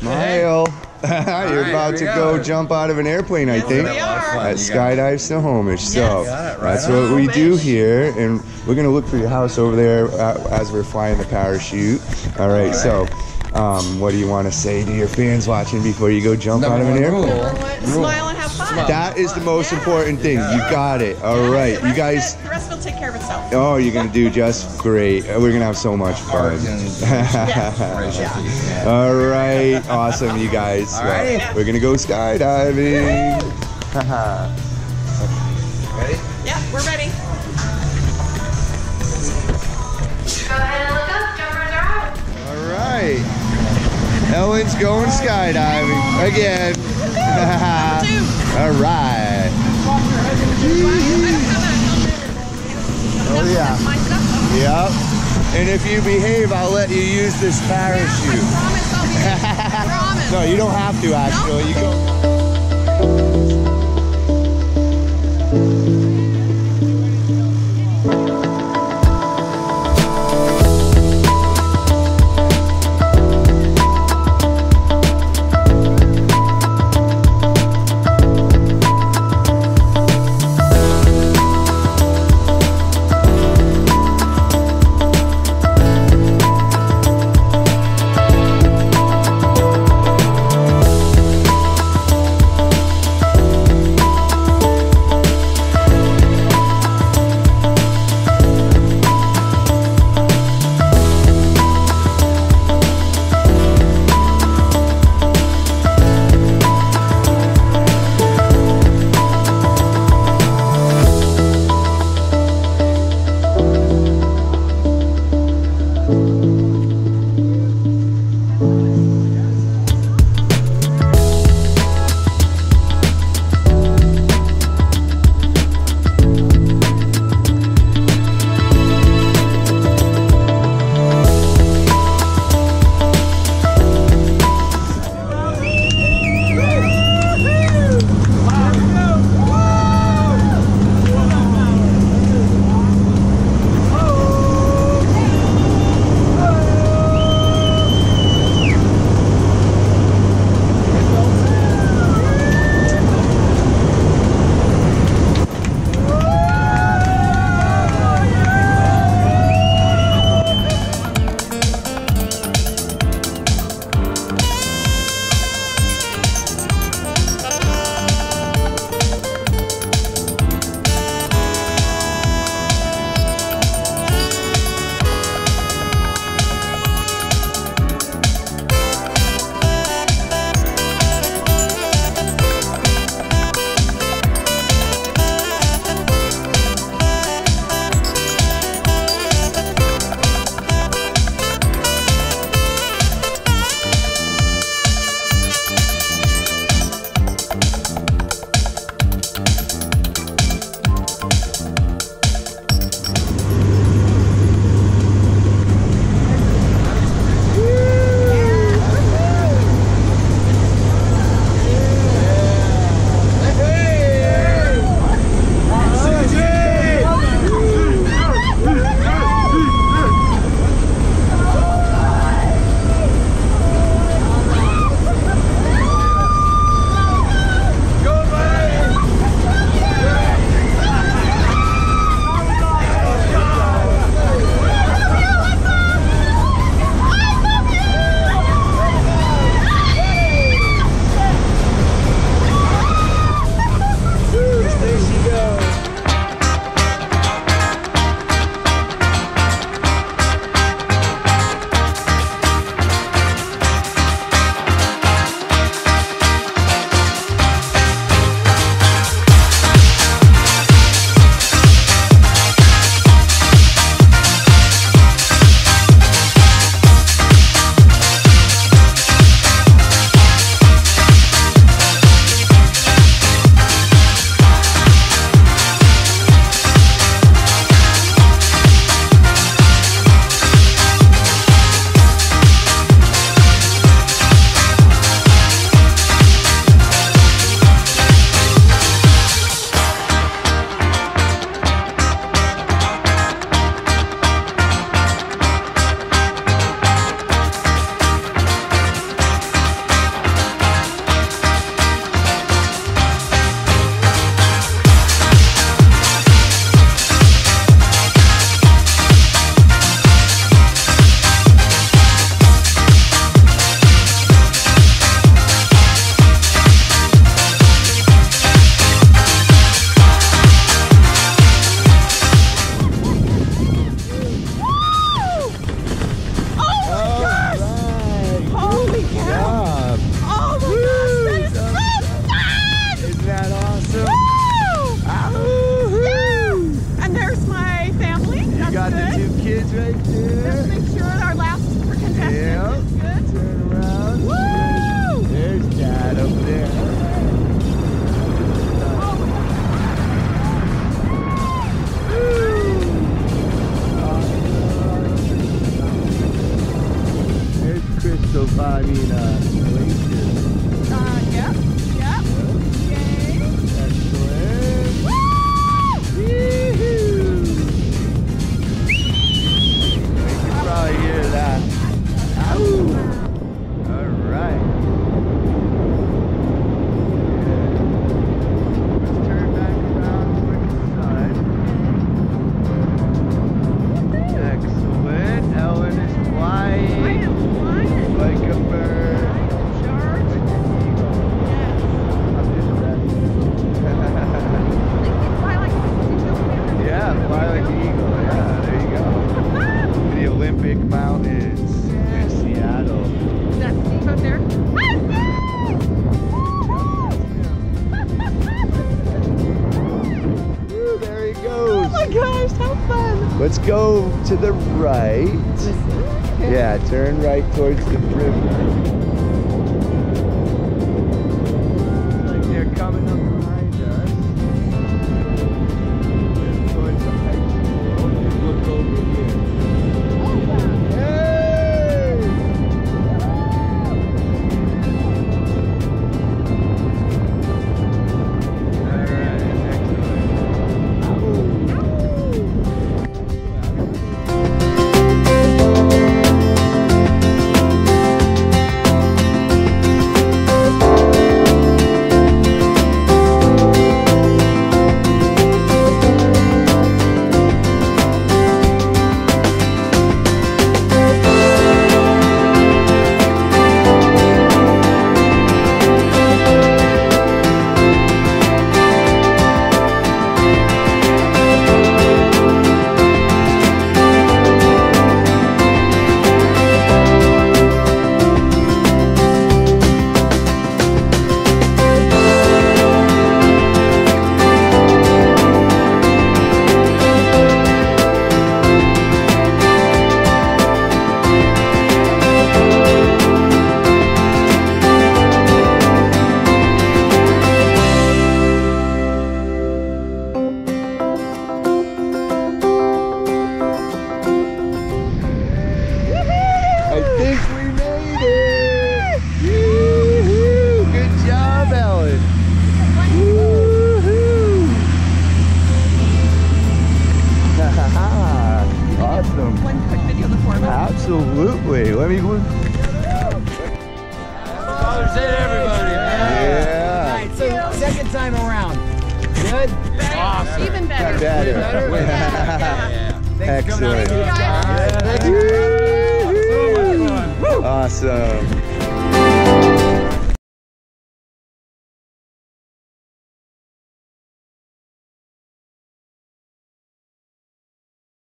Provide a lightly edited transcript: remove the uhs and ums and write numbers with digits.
Smile. You're about to go jump out of an airplane, I think. At Skydive Snohomish. So that's what we do here, and we're gonna look for your house over there as we're flying the parachute. All right. So, what do you want to say to your fans watching before you go jump out of an airplane? Smile and have fun. That is the most important thing. You got it. All right, you guys. The rest will take care of itself. Oh, you're gonna do just great. We're gonna have so much fun. All right, awesome, you guys. Well, we're gonna go skydiving. Ready? Yeah, we're ready. Go ahead and look up, jumpers are out. All right, Ellen's going skydiving again. All right. Oh yeah. Yep. And if you behave, I'll let you use this parachute. I promise I'll be there. I promise. No, you don't have to actually. You go. Glacier. Yep. Yep. Yay. Excellent. Woo! We can probably hear that. Ow! All right. Let's turn back around and look inside. Excellent. Ellen is flying. I am flying. Like a bird. Charge. Like an eagle. Yes. I'm Fly like Yeah, fly like the eagle. Yeah, there you go. The Olympic Mountains in Seattle. That's Steve up there. Woo, there he goes. Oh my gosh, how fun. Let's go to the right. Yeah, turn right towards the river. Looks like they're coming up behind us. Towards the high school. And look over here. Hey! Alright, excellent. I think we made it! Woo-hoo! Good job, Ellen! Woo-hoo! Awesome! One quick video of the four of us. Absolutely! Let me look. Father's Day to everybody, man. Yeah! Alright, so second time around. Good? Awesome. Even better. Better. Yeah. Thanks for coming out. Excellent. Thank you guys. Yeah, thank you. Awesome!